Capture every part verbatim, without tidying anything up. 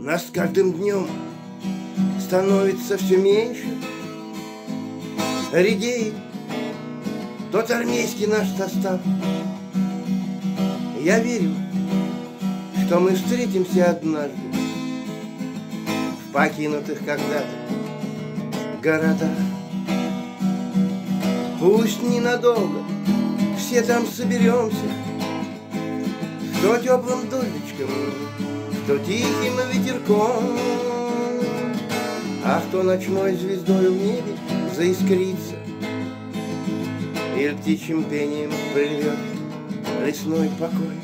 Нас с каждым днем становится все меньше, редеет тот армейский наш состав. Я верю, что мы встретимся однажды в покинутых когда-то городах. Пусть ненадолго все там соберемся, кто теплым дождичком, кто тихим ветерком, а кто ночной звездой в небе заискрится, или птичьим пением плывет лесной покой.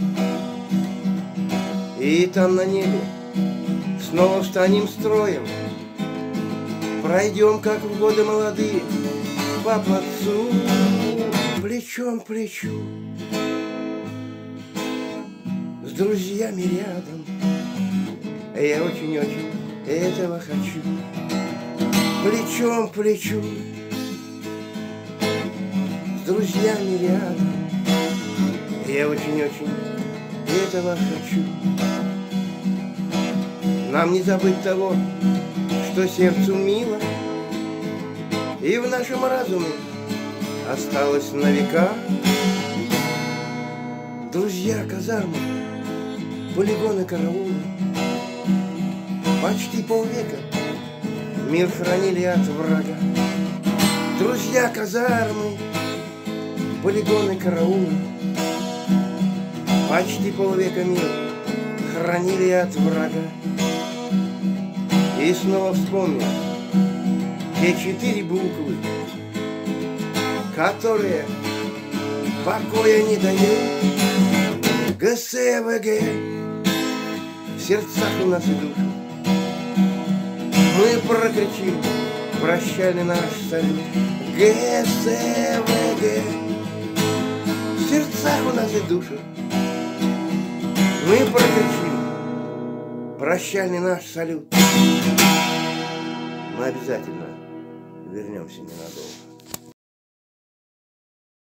И там на небе снова встанем строем, пройдем, как в годы молодые, по плацу, плечом к плечу, с друзьями рядом. Я очень-очень этого хочу. Плечом к плечу, с друзьями рядом. Я очень-очень этого хочу. Нам не забыть того, что сердцу мило, и в нашем разуме осталось на века. Друзья, казармы, полигоны, караулы, почти полвека мир хранили от врага. Друзья, казармы, полигоны, караулы, почти полвека мир хранили от врага. И снова вспомнил те четыре буквы, которые покоя не дают. Г С В Г в сердцах у нас и душах. Мы прокричим прощальный наш салют. Г С В Г в сердцах у нас и душах. Мы прокричим прощальный наш салют. Мы обязательно вернемся ненадолго.